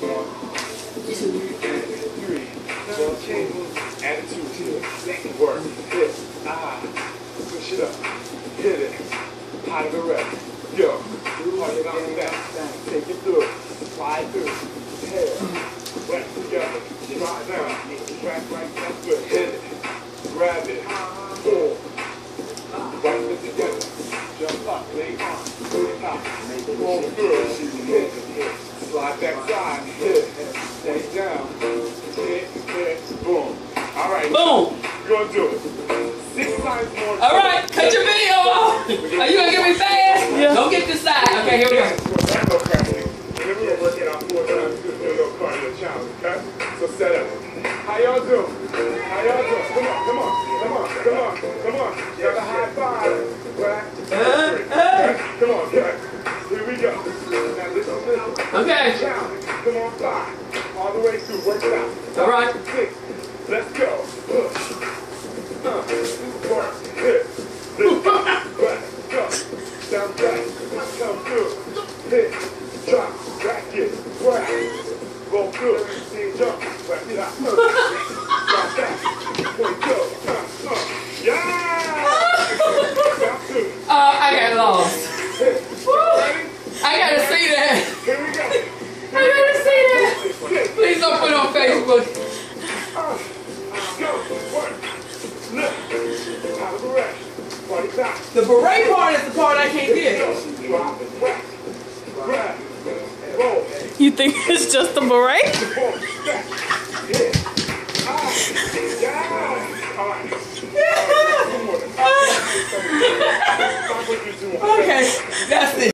2, 3. Well, change attitude here. Work. Hit. Push it up. Hit it. Out of the rest. Yo. Hard it on the back. Take it through. Slide through. Head. Wet together. Drop down. Track right. That's good. Hit it. Grab it. Pull. Right it together. Jump up. Lay on. Pull it out. Roll through. Hit. Slide back side. Hit. Stay down. Hit. Boom. All right. Boom. You're gonna do it 6 times more. All right. Cut your video off. Are you gonna get me fast? Yeah. Don't get this side. Okay, here we go. That's no practice. We're gonna work it out 4 times. Do a little cardio challenge, okay? So set up. How y'all doing? How y'all doing? Come on, come on, come on, come on, come on. You got a high five. Right? Come on, good. Here we go. Now listen. Okay. Challenge. Come on, 5. All the way through. Work it out. All right. 6. Let's go. Push. Work. Hit. Lift. Back. Go. Down back. Come through. Hit. Drop. Back it. Grab. Roll through. Jump. Back it out. Drop back. Point go. Yeah! Down through. I got lost. Hit. Ready? I gotta see that. Here we go. I gotta see that. Please don't put it on Facebook. Go. Work. Lift. Out of the rest. Body back. The beret part is the part I can't get. Drop. Whack. Grab. Roll. You think it's just a beret? Okay, that's it.